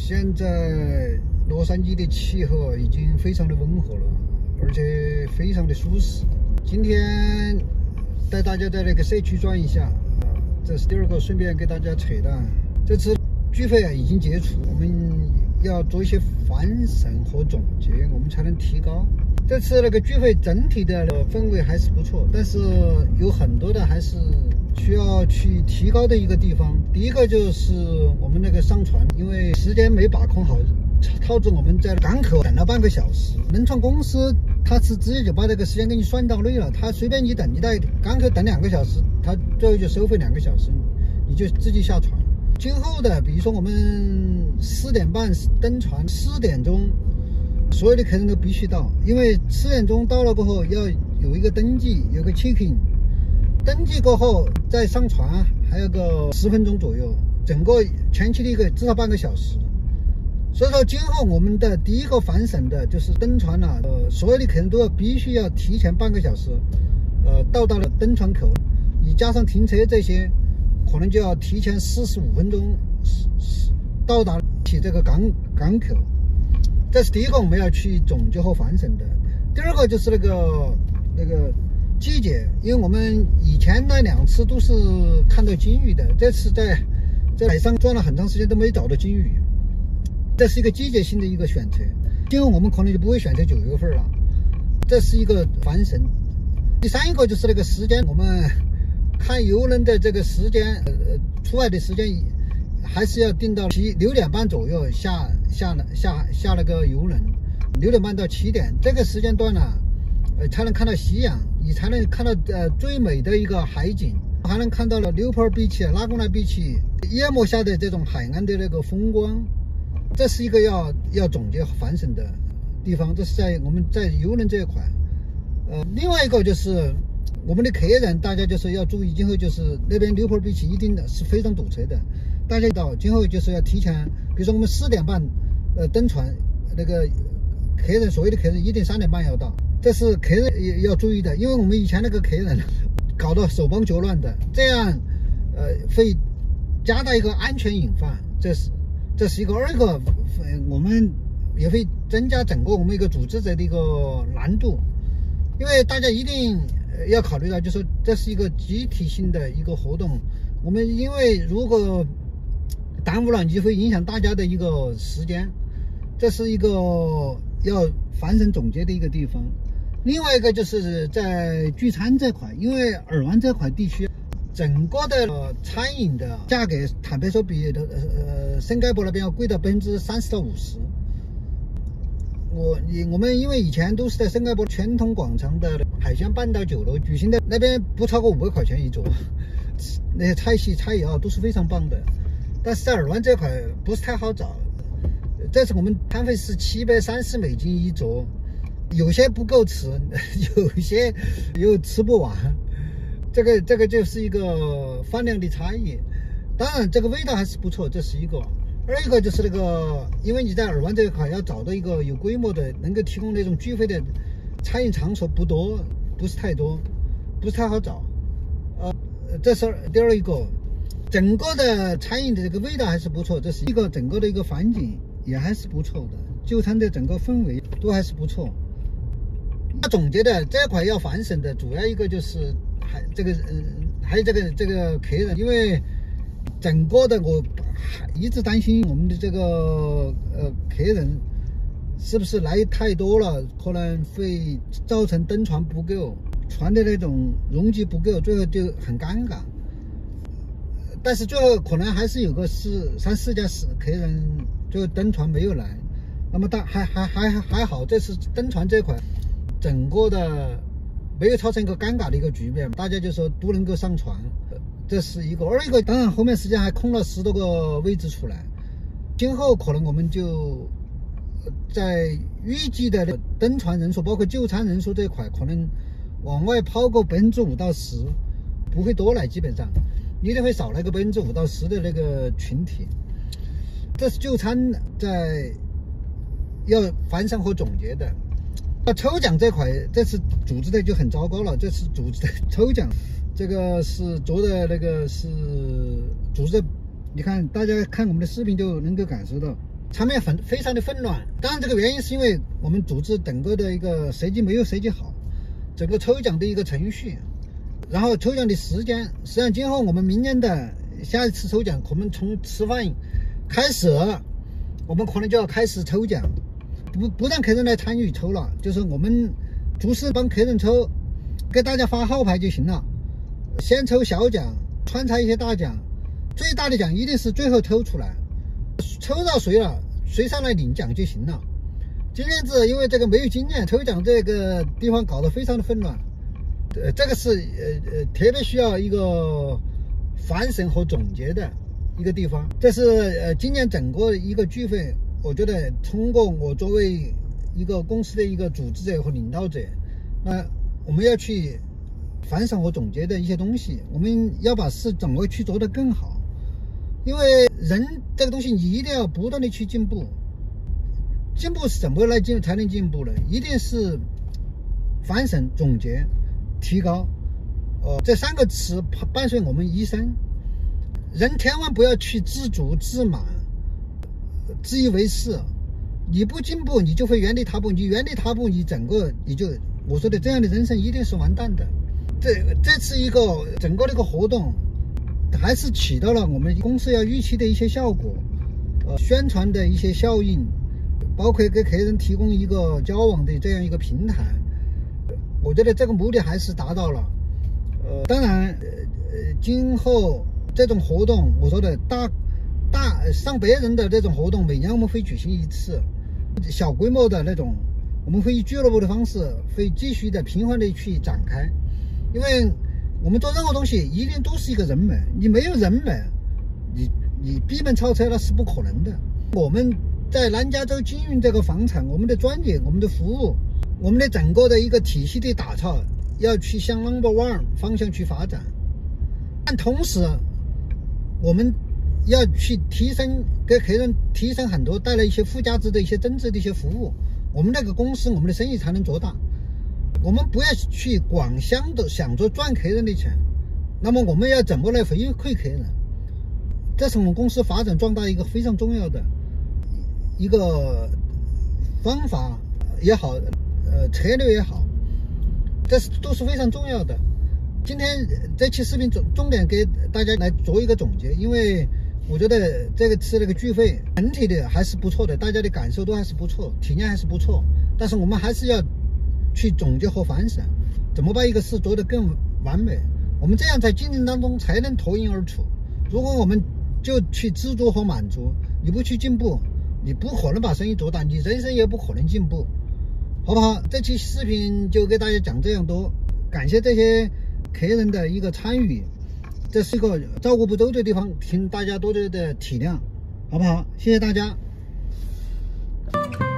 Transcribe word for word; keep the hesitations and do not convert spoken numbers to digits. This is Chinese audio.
现在洛杉矶的气候已经非常的温和了，而且非常的舒适。今天带大家在那个社区转一下，这是第二个，顺便给大家扯淡。这次聚会啊已经结束，我们要做一些反省和总结，我们才能提高。这次那个聚会整体的氛围还是不错，但是有很多的还是需要去提高的一个地方。第一个就是我们那个上船，因为时间没把控好，导致我们在港口等了半个小时。人创公司他是直接就把这个时间给你算到内了，他随便你等，你在港口等两个小时，他最后就收费两个小时，你就自己下船。今后的，比如说我们四点半登船，四点钟所有的客人都必须到，因为四点钟到了过后要有一个登记，有个 check-in， 登记过后再上船，还有个十分钟左右，整个前期的一个至少半个小时。所以说今后我们的第一个反省的就是登船了，呃，所有的客人都要必须要提前半个小时，呃，到达了登船口，你加上停车这些，可能就要提前四十五分钟到达起这个港港口。这是第一个我们要去总结和反省的。第二个就是那个那个季节，因为我们以前那两次都是看到金鱼的，这次在在海上转了很长时间都没找到金鱼，这是一个季节性的一个选择。今后我们可能就不会选择九月份了，这是一个反省。第三一个就是那个时间，我们看游轮的这个时间，呃，出海的时间还是要定到七六点半左右下下下下那个游轮，六点半到七点这个时间段呢，呃，才能看到夕阳，你才能看到呃最美的一个海景，还能看到了纽波尔比奇、拉贡纳比奇夜幕下的这种海岸的那个风光，这是一个要要总结反省的地方。这是在我们在游轮这一块，呃，另外一个就是我们的客人，大家就是要注意，今后就是那边纽波尔比奇一定是非常堵车的。大家到今后就是要提前，比如说我们四点半，呃，登船，那个客人所有的客人一定三点半要到，这是客人也要注意的，因为我们以前那个客人搞得手忙脚乱的，这样，呃，会加大一个安全隐患，这是这是一个。二个，我们也会增加整个我们一个组织者的一个难度，因为大家一定要考虑到，就是说这是一个集体性的一个活动，我们因为如果耽误了，你会影响大家的一个时间，这是一个要反省总结的一个地方。另外一个就是在聚餐这块，因为尔湾这块地区整个的、呃、餐饮的价格坦白说比呃圣盖博那边要贵到百分之三十到五十。我你我们因为以前都是在圣盖博传统广场的海鲜半岛酒楼举行的，那边不超过五百块钱一桌，那些菜系菜肴都是非常棒的。但是在尔湾这块不是太好找，这次我们摊费是七百三十美金一桌，有些不够吃，有些又吃不完，这个这个就是一个饭量的差异。当然这个味道还是不错，这是一个。二一个就是那个，因为你在尔湾这一块要找到一个有规模的能够提供那种聚会的餐饮场所不多，不是太多，不是太好找。呃，这是第二一个。整个的餐饮的这个味道还是不错，这是一个整个的一个环境也还是不错的，就餐的整个氛围都还是不错。那总结的这块要反省的主要一个就是还这个嗯、呃、还有这个这个客人，因为整个的我一直担心我们的这个呃客人是不是来太多了，可能会造成登船不够，船的那种容积不够，最后就很尴尬。但是最后可能还是有个四三四家是客人最后登船没有来，那么但还还还还好，这次登船这块整个的没有造成一个尴尬的一个局面，大家就说都能够上船，这是一个。二一个当然后面时间还空了十多个位置出来，今后可能我们就在预计的登船人数包括就餐人数这一块可能往外抛个百分之五到十，不会多来，基本上一定会少来个百分之五到十的那个群体。这是就餐在要反省和总结的。那抽奖这块，这次组织的就很糟糕了。这次组织的抽奖，这个是做的那个是组织的，你看大家看我们的视频就能够感受到， 场面很非常的混乱。当然，这个原因是因为我们组织整个的一个设计没有设计好，整个抽奖的一个程序，然后抽奖的时间，实际上今后我们明年的下一次抽奖，可能从吃饭开始，我们可能就要开始抽奖，不不让客人来参与抽了，就是我们主持帮客人抽，给大家发号牌就行了，先抽小奖，穿插一些大奖，最大的奖一定是最后抽出来，抽到谁了，谁上来领奖就行了。今年子因为这个没有经验，抽奖这个地方搞得非常的混乱，呃，这个是呃呃特别需要一个反省和总结的一个地方。这是呃今年整个一个聚会，我觉得通过我作为一个公司的一个组织者和领导者，那我们要去反省和总结的一些东西，我们要把事怎么去做得更好。因为人这个东西你一定要不断的去进步，进步是怎么来进才能进步呢？一定是反省、总结、提高，呃，这三个词伴随我们一生。人千万不要去自足、自满、自以为是。你不进步，你就会原地踏步。你原地踏步，你整个你就我说的这样的人生一定是完蛋的。这这次一个整个的一个活动，还是起到了我们公司要预期的一些效果，呃，宣传的一些效应，包括给客人提供一个交往的这样一个平台。我觉得这个目的还是达到了。呃，当然，呃，今后这种活动，我说的大大上百人的这种活动，每年我们会举行一次，小规模的那种，我们会以俱乐部的方式，会继续的频繁的去展开，因为我们做任何东西一定都是一个人脉，你没有人脉，你你闭门造车那是不可能的。我们在南加州经营这个房产，我们的专业、我们的服务、我们的整个的一个体系的打造，要去向 number one 方向去发展。但同时，我们要去提升，给客人提升很多，带来一些附加值的一些增值的一些服务，我们那个公司、我们的生意才能做大。我们不要去光想着想着赚客人的钱，那么我们要怎么来回馈客人？这是我们公司发展壮大一个非常重要的一个方法也好，呃，策略也好，这是都是非常重要的。今天这期视频重重点给大家来做一个总结，因为我觉得这个次那个聚会整体的还是不错的，大家的感受都还是不错，体验还是不错，但是我们还是要去总结和反省，怎么把一个事做得更完美，我们这样在竞争当中才能脱颖而出。如果我们就去知足和满足，你不去进步，你不可能把生意做大，你人生也不可能进步，好不好？这期视频就给大家讲这样多，感谢这些客人的一个参与，这是一个照顾不周的地方，请大家多多的体谅，好不好？谢谢大家。